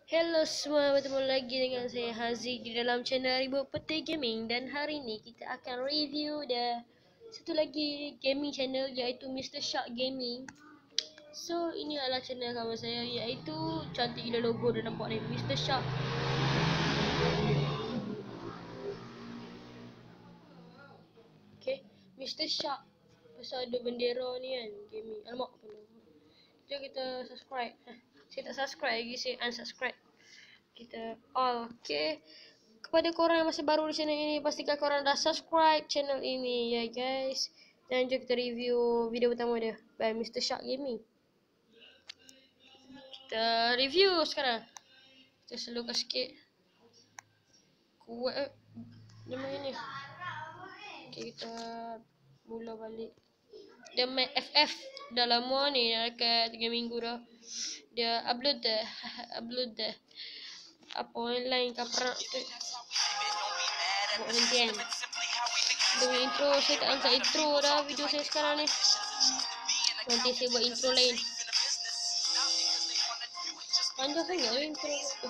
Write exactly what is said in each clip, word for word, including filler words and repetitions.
Hello semua, bertemu lagi dengan saya Haziq di dalam channel Ribut Peti Gaming. Dan hari ni kita akan review the satu lagi gaming channel iaitu Mister Shark Gaming. So ini adalah channel kawan saya iaitu cantik gila logo dah nampak ni, Mister Shark. Okay, Mister Shark. Pasal ada bendera ni kan, gaming. Alamak, apa nama? Jom kita subscribe. Hah, saya tak subscribe lagi, saya unsubscribe. Kita all okay. Kepada korang yang masih baru di channel ini, pastikan korang dah subscribe channel ini ya guys. Dan jom kita review video pertama dia by Mister Shark Gaming. Kita review sekarang. Kita slowkan sikit. Kuat eh. Dia main ni. Okay, kita mula balik. Dia main F F. Dah lama ni, dekat tiga minggu dah. Dia upload dah. Upload dah. Apa online kaprak tu. Buat hentian. Dengan intro, saya tak angkat intro dah video saya sekarang ni. Nanti saya buat intro lain. Panjang sangat lah intro.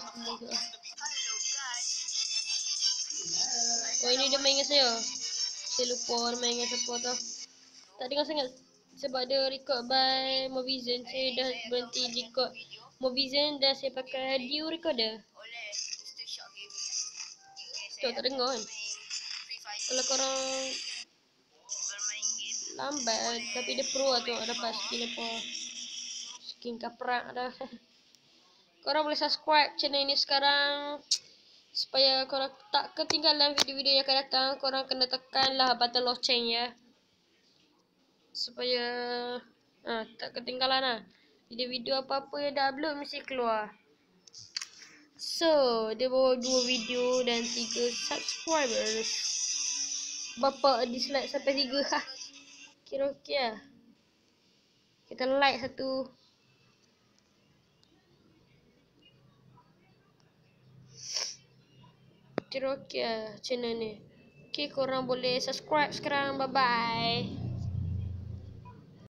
Oh, ini dia main dengan saya. Saya lupa dia main dengan siapa tau. Tak dengar sangat sebab dia record by Movizen. Saya dah berhenti record Movizen dan saya pakai Dio recorder. Tuh, tak dengar kan? Kalau korang lambat tapi dia pro lah tu, dapat skin apa, skin kaprak dah. Korang boleh subscribe channel ini sekarang supaya korang tak ketinggalan video-video yang akan datang. Korang kena tekanlah button loceng ya, supaya ah, tak ketinggalan lah. Video-video apa-apa yang dah upload mesti keluar. So, dia bawa dua video dan tiga subscribers. Bapak dislike sampai tiga. Ha. Kira okey lah. Kita like satu. Kira okey lah channel ni. Okay, korang boleh subscribe sekarang. Bye-bye.